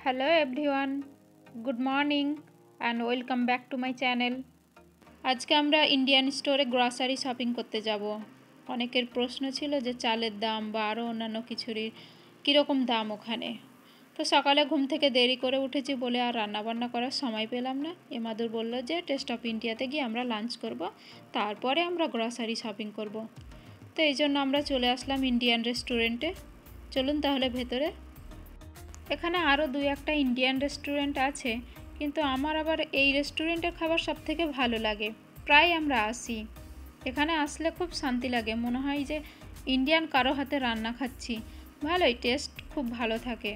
Hello everyone, good morning and welcome back to my channel. আজকে আমরা Indian স্টোরে grocery shopping করতে যাব। অনেকের প্রশ্ন ছিল যে চালের দাম বা আরও অন্যান্য কিছুরই কীরকম দাম ওখানে। তো সকালে ঘুম থেকে দেরি করে উঠেছি বলে আর রান্নাবান্না করার সময় পেলাম না। এমাদুর বলল যে টেস্ট অফ ইন্ডিয়াতে গিয়ে আমরা লাঞ্চ করব, তারপরে আমরা গ্রসারি শপিং করব। তো এই জন্য আমরা চলে আসলাম ইন্ডিয়ান রেস্টুরেন্টে। চলুন তাহলে ভেতরে। এখানে আরও দুই একটা ইন্ডিয়ান রেস্টুরেন্ট আছে, কিন্তু আমার আবার এই রেস্টুরেন্টের খাবার সবথেকে ভালো লাগে। প্রায় আমরা আসি। এখানে আসলে খুব শান্তি লাগে, মনে হয় যে ইন্ডিয়ান কারো হাতে রান্না খাচ্ছি। ভালোই, টেস্ট খুব ভালো থাকে।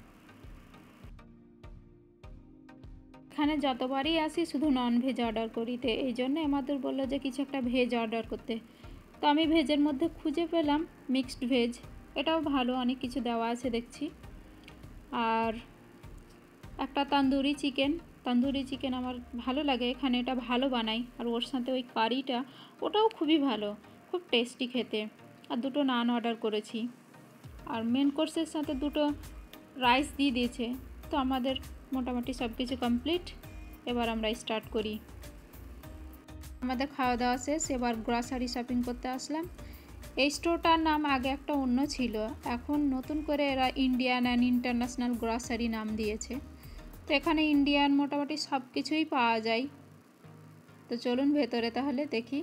এখানে যতবারই আসি শুধু ননভেজ অর্ডার করিতে, এই জন্য আমাদের বললো যে কিছু একটা ভেজ অর্ডার করতে। তো আমি ভেজের মধ্যে খুঁজে পেলাম মিক্সড ভেজ। এটাও ভালো, অনেক কিছু দেওয়া আছে দেখছি। আর একটা তন্দুরি চিকেন আমার ভালো লাগে, এখানে এটা ভালো বানাই। আর ওর সাথে ওই কারিটা, ওটাও খুবই ভালো, খুব টেস্টি খেতে। আর দুটো নান অর্ডার করেছি। আর মেন কোর্সের সাথে দুটো রাইস দিয়ে দিয়েছে। তো আমাদের মোটামুটি সব কিছু কমপ্লিট। এবার আমরা স্টার্ট করি। আমাদের খাওয়া দাওয়া শেষ, এবার গ্রসারি শপিং করতে আসলাম। এই স্টোরটার নাম আগে একটা অন্য ছিল, এখন নতুন করে এরা ইন্ডিয়ান অ্যান্ড ইন্টারন্যাশনাল গ্রসারি নাম দিয়েছে। তো এখানে ইন্ডিয়ান মোটামুটি সব কিছুই পাওয়া যায়। তো চলুন ভেতরে তাহলে দেখি।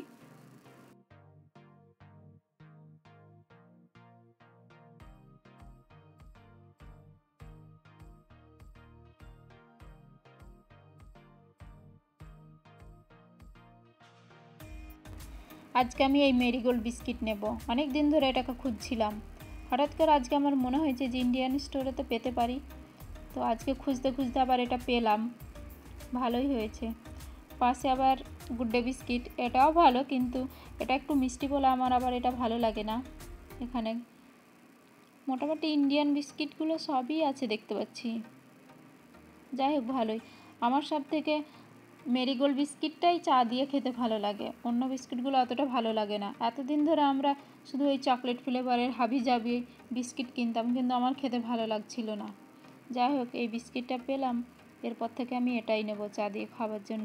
আজকে আমি এই মেরিগোল্ড বিস্কিট নেব, অনেক দিন ধরে এটাকে খুঁজছিলাম। হঠাৎ করে আজকে আমার মনে হয়েছে যে ইন্ডিয়ান স্টোরে তো পেতে পারি। তো আজকে খুঁজতে খুঁজতে আবার এটা পেলাম, ভালোই হয়েছে। পাশে আবার গুড ডে বিস্কিট, এটাও ভালো, কিন্তু এটা একটু মিষ্টি বলে আমার আবার এটা ভালো লাগে না। এখানে মোটামুটি ইন্ডিয়ান বিস্কিটগুলো সবই আছে দেখতে পাচ্ছি। যাই হোক, ভালোই। আমার সব থেকে মেরিগোল্ড বিস্কিটটাই চা দিয়ে খেতে ভালো লাগে, অন্য বিস্কিটগুলো অতটা ভালো লাগে না। এতদিন ধরে আমরা শুধু ওই চকলেট ফ্লেভারের হাবি জাবি বিস্কিট কিনতাম, কিন্তু আমার খেতে ভালো লাগছিল না। যাই হোক, এই বিস্কিটটা পেলাম, এরপর থেকে আমি এটাই নেব চা দিয়ে খাওয়ার জন্য।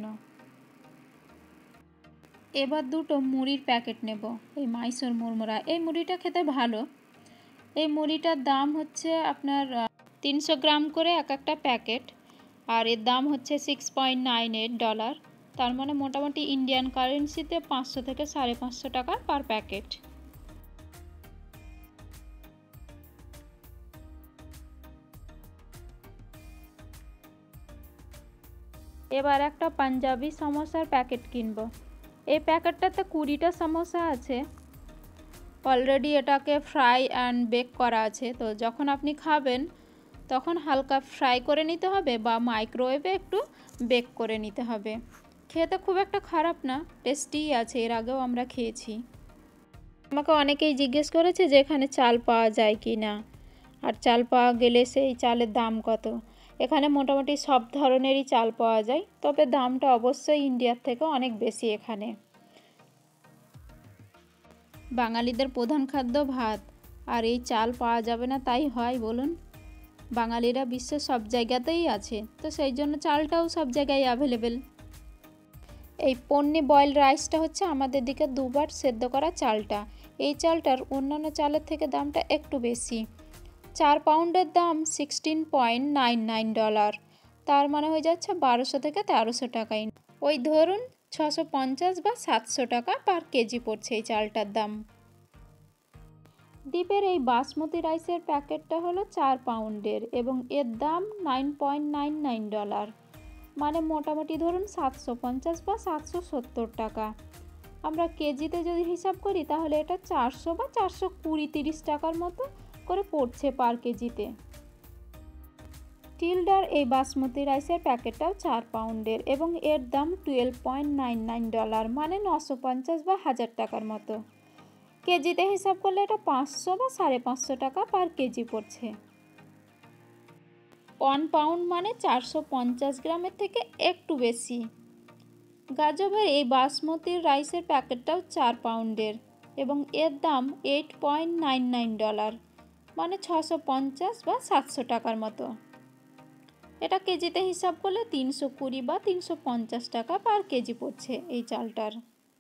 এবার দুটো মুড়ির প্যাকেট নেব, এই মাইসোর মুড়মুড়া। এই মুড়িটা খেতে ভালো। এই মুড়িটার দাম হচ্ছে আপনার 300 গ্রাম করে এক একটা প্যাকেট, আর এর দাম হচ্ছে $6.98। তার মানে মোটামুটি ইন্ডিয়ান কারেন্সিতে 500 থেকে 550 টাকা পার প্যাকেট। এবার একটা পাঞ্জাবি সমোসার প্যাকেট কিনবো। এই প্যাকেটটাতে 20টা সমোসা আছে। অলরেডি এটাকে ফ্রাই অ্যান্ড বেক করা আছে। তো যখন আপনি খাবেন তখন হালকা ফ্রাই করে নিতে হবে বা মাইক্রোওয়েভে একটু বেক করে নিতে হবে। খেতে খুব একটা খারাপ না, টেস্টিই আছে, এর আগেও আমরা খেয়েছি। আমাকে অনেকেই জিজ্ঞেস করেছে যে এখানে চাল পাওয়া যায় কি না, আর চাল পাওয়া গেলে সেই চালের দাম কত। এখানে মোটামুটি সব ধরনেরই চাল পাওয়া যায়, তবে দামটা অবশ্যই ইন্ডিয়ার থেকে অনেক বেশি। এখানে বাঙালিদের প্রধান খাদ্য ভাত, আর এই চাল পাওয়া যাবে না তাই হয় বলুন? বাঙালিরা বিশ্বের সব জায়গাতেই আছে, তো সেই জন্য চালটাও সব জায়গায় অ্যাভেলেবেল। এই পন্নি বয়েল রাইসটা হচ্ছে আমাদের দিকে দুবার সেদ্ধ করা চালটা। এই চালটার অন্যান্য চালের থেকে দামটা একটু বেশি। 4 পাউন্ডের দাম $16.99। তার মানে হয়ে যাচ্ছে 1200 থেকে 1300 টাকায়। ওই ধরুন 650 বা 700 টাকা পার কেজি পড়ছে এই চালটার দাম। দ্বীপের এই বাসমতি রাইসের প্যাকেটটা হলো 4 পাউন্ডের এবং এর দাম $9.99, মানে মোটামুটি ধরুন 750 বা 770 টাকা। আমরা কেজিতে যদি হিসাব করি তাহলে এটা 400 বা 420-30 টাকার মতো করে পড়ছে পার কেজিতে। টিলডার এই বাসমতি রাইসের প্যাকেটটাও 4 পাউন্ডের এবং এর দাম $12.99, মানে 950 বা 1000 টাকার মতো। কেজিতে হিসাব করলে এটা 500 বা 550 টাকা পার কেজি পড়ছে। 1 পাউন্ড মানে 450 গ্রামের থেকে একটু বেশি। গাজবের এই বাসমতি রাইসের প্যাকেটটাও 4 পাউন্ডের এবং এর দাম $8.99, মানে 650 বা 700 টাকার মতো। এটা কেজিতে হিসাব করলে 320 বা 350 টাকা পার কেজি পড়ছে এই চালটার।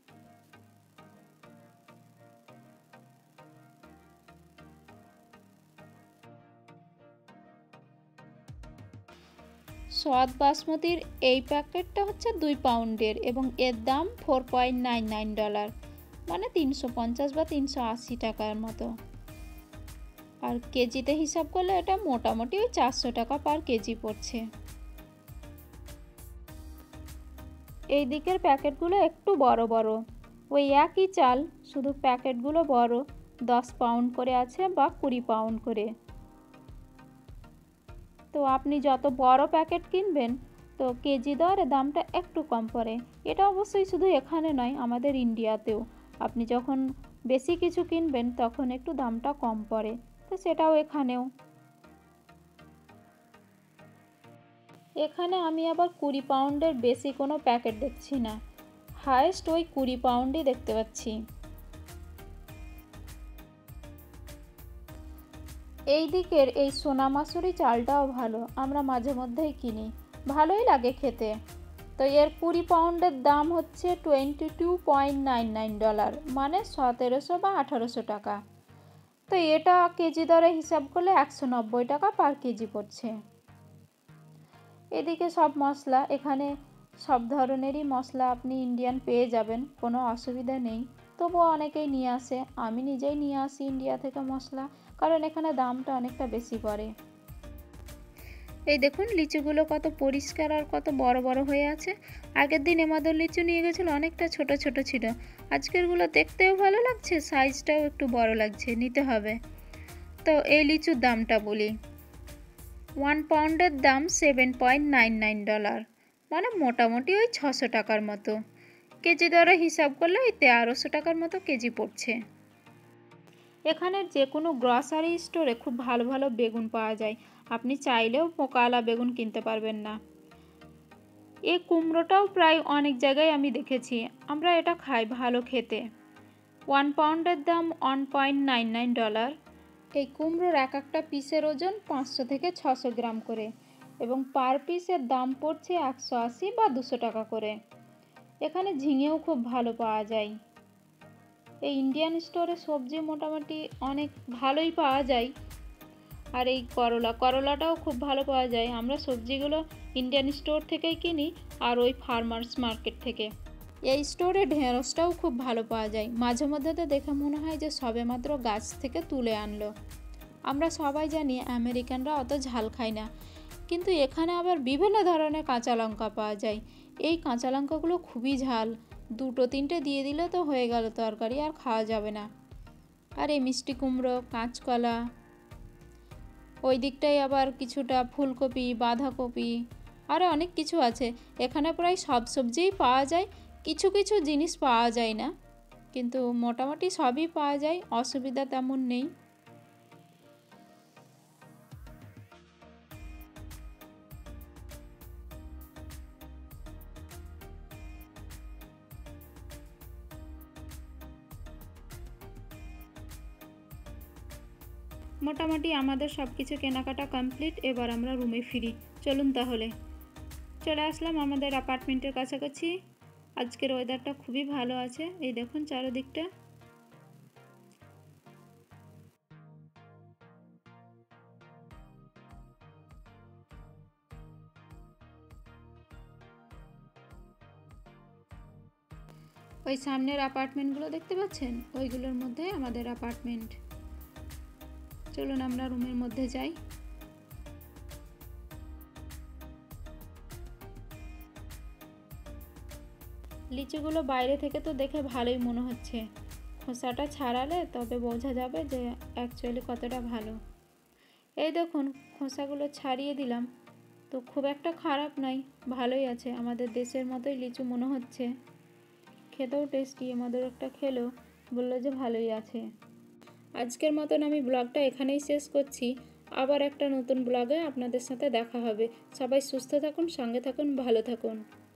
স্বাদ বাসমতির এই প্যাকেটটা হচ্ছে 2 পাউন্ডের এবং এর দাম $4.99, মানে 350 বা 380 টাকার মতো। আর কেজিতে হিসাব করলে এটা মোটামুটি ওই 400 টাকা পার কেজি পড়ছে। এই দিকের প্যাকেটগুলো একটু বড় বড়, ওই একই চাল, শুধু প্যাকেটগুলো বড়, 10 পাউন্ড করে আছে বা 20 পাউন্ড করে। তো আপনি যত বড় প্যাকেট কিনবেন তো কেজি দরে দামটা একটু কম পড়ে। এটা অবশ্যই শুধু এখানে নয়, আমাদের ইন্ডিয়াতেও আপনি যখন বেশি কিছু কিনবেন তখন একটু দামটা কম পড়ে, তো সেটাও এখানেও। এখানে আমি আবার 20 পাউন্ডের বেশি কোনো প্যাকেট দেখছি না, হায়েস্ট ওই 20 পাউন্ডই দেখতে পাচ্ছি। এই দিকের এই সোনা মাসুরি চালটাও ভালো, আমরা মাঝে মধ্যেই কিনি, ভালোই লাগে খেতে। তো এর 20 পাউন্ডের দাম হচ্ছে $22.99, মানে 1700 বা 1800 টাকা। তো এটা কেজি দরে হিসাব করলে 190 টাকা পার কেজি পড়ছে। এদিকে সব মশলা, এখানে সব ধরনেরই মশলা আপনি ইন্ডিয়ান পেয়ে যাবেন, কোনো অসুবিধা নেই। তবুও অনেকেই নিয়ে আসে, আমি নিজেই নিয়ে আসি ইন্ডিয়া থেকে মশলা, কারণ এখানে দামটা অনেকটা বেশি পড়ে। এই দেখুন লিচুগুলো কত পরিষ্কার আর কত বড় বড় হয়ে আছে। আগের দিন এমাদের লিচু নিয়ে গেছিলো, অনেকটা ছোট ছোট ছিল। আজকেরগুলো দেখতেও ভালো লাগছে, সাইজটাও একটু বড় লাগছে, নিতে হবে। তো এই লিচুর দামটা বলি, 1 পাউন্ডের দাম $7.99, মানে মোটামুটি ওই 600 টাকার মতো। কেজি দরে হিসাব করলে ওই 1300 টাকার মতো কেজি পড়ছে। এখানের যে কোনো গ্রসারি স্টোরে খুব ভালো ভালো বেগুন পাওয়া যায়, আপনি চাইলেও পোকাওয়ালা বেগুন কিনতে পারবেন না। এই কুমড়োটাও প্রায় অনেক জায়গায় আমি দেখেছি, আমরা এটা খাই, ভালো খেতে। 1 পাউন্ডের দাম $1.99। এই কুমড়োর এক একটা পিসের ওজন 500 থেকে 600 গ্রাম করে এবং পার পিসের দাম পড়ছে 180 বা 200 টাকা করে। এখানে ঝিঙেও খুব ভালো পাওয়া যায়। এই ইন্ডিয়ান স্টোরে সবজি মোটামুটি অনেক ভালোই পাওয়া যায়। আর এই করলাটাও খুব ভালো পাওয়া যায়। আমরা সবজিগুলো ইন্ডিয়ান স্টোর থেকেই কিনি আর ওই ফার্মার্স মার্কেট থেকে। এই স্টোরে ঢেঁড়সটাও খুব ভালো পাওয়া যায়, মাঝে মধ্যে তো দেখে মনে হয় যে সবেমাত্র গাছ থেকে তুলে আনলো। আমরা সবাই জানি আমেরিকানরা অত ঝাল খায় না, কিন্তু এখানে আবার বিভিন্ন ধরনের কাঁচা লঙ্কা পাওয়া যায়। এই কাঁচা লঙ্কাগুলো খুবই ঝাল, 2-3টে দিয়ে দিলে তো হয়ে গেল তরকারি, আর খাওয়া যাবে না। আর এই মিষ্টি কুমড়ো, কাঁচকলা, ওই দিকটায় আবার কিছুটা ফুলকপি, বাঁধাকপি, আরও অনেক কিছু আছে। এখানে প্রায় সব সবজিই পাওয়া যায়, কিছু কিছু জিনিস পাওয়া যায় না, কিন্তু মোটামুটি সবই পাওয়া যায়, অসুবিধা তেমন নেই। মোটামুটি আমাদের সব কিছু কেনাকাটা কমপ্লিট, এবার আমরা রুমে ফিরি। চলুন তাহলে। চলে আসলাম আমাদের অ্যাপার্টমেন্টের কাছাকাছি। আজকের ওয়েদারটা খুবই ভালো আছে, এই দেখুন চারিদিকটা। ওই সামনের অ্যাপার্টমেন্টগুলো দেখতে পাচ্ছেন, ওইগুলোর মধ্যে আমাদের অ্যাপার্টমেন্ট। চলুন আমরা রুমের মধ্যে যাই। লিচুগুলো বাইরে থেকে তো দেখে ভালোই মনে হচ্ছে, খোসাটা ছাড়ালে তবে বোঝা যাবে যে অ্যাকচুয়ালি কতটা ভালো। এই দেখুন খোসাগুলো ছাড়িয়ে দিলাম, তো খুব একটা খারাপ নয়, ভালোই আছে, আমাদের দেশের মতোই লিচু মনে হচ্ছে, খেতেও টেস্টি। আমাদের একটা খেলো, বললো যে ভালোই আছে। আজকের মতন আমি ব্লগটা এখানেই শেষ করছি, আবার একটা নতুন ব্লগে আপনাদের সাথে দেখা হবে। সবাই সুস্থ থাকুন, সঙ্গে থাকুন, ভালো থাকুন।